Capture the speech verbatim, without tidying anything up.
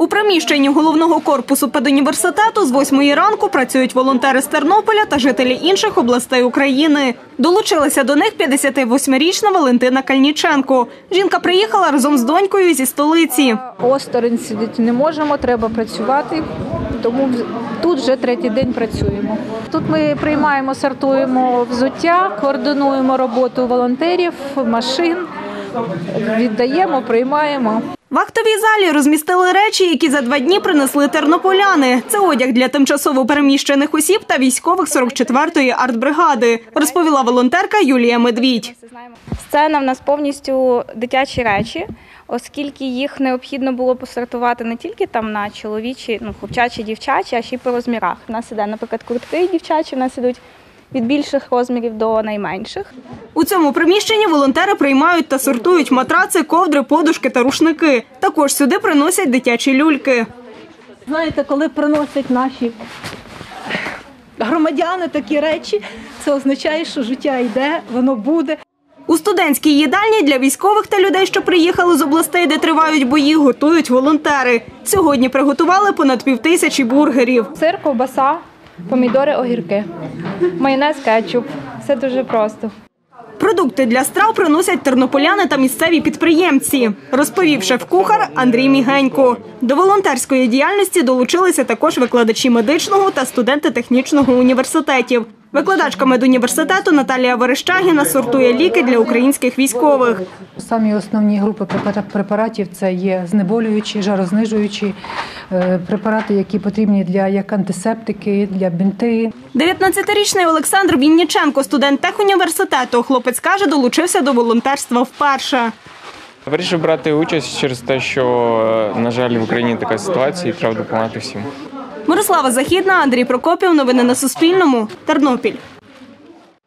приміщенні головного корпусу педуніверситету з восьмої ранку працюють волонтери з Тернополя та жителі інших областей України. Долучилася до них п'ятдесятивосьмирічна Валентина Кальніченко. Жінка приїхала разом з донькою зі столиці. Осторонь сидіти не можемо, треба працювати, тому тут вже третій день працюємо. Тут ми приймаємо, сортуємо взуття, координуємо роботу волонтерів, машин, віддаємо, приймаємо. В актовій залі розмістили речі, які за два дні принесли тернополяни. Це одяг для тимчасово переміщених осіб та військових сорок четвертої артбригади, розповіла волонтерка Юлія Медвідь. Сцена в нас повністю дитячі речі, оскільки їх необхідно було посортувати не тільки там на чоловічі, ну, хлопчачі, дівчачі, а ще й по розмірах. У нас іде, наприклад, куртки дівчачі, в нас ідуть від більших розмірів до найменших. У цьому приміщенні волонтери приймають та сортують матраци, ковдри, подушки та рушники. Також сюди приносять дитячі люльки. Знаєте, коли приносять наші громадяни такі речі, це означає, що життя йде, воно буде. У студентській їдальні для військових та людей, що приїхали з областей, де тривають бої, готують волонтери. Сьогодні приготували понад півтисячі бургерів. Сир, ковбаса, помідори, огірки, майонез, кетчуп. Все дуже просто. Продукти для страв приносять тернополяни та місцеві підприємці, розповів шеф-кухар Андрій Мігенько. До волонтерської діяльності долучилися також викладачі медичного та студенти технічного університетів. Викладачка медуніверситету Наталія Верещагіна сортує ліки для українських військових. Самі основні групи препаратів – це є знеболюючі, жарознижуючі препарати, які потрібні для як антисептики, для бінти. дев'ятнадцятирічний Олександр Вінніченко, студент техуніверситету. Хлопець каже, долучився до волонтерства вперше. Вирішив брати участь через те, що, на жаль, в Україні така ситуація і треба допомагати всім. Мирослава Західна, Андрій Прокопів. Новини на Суспільному. Тернопіль.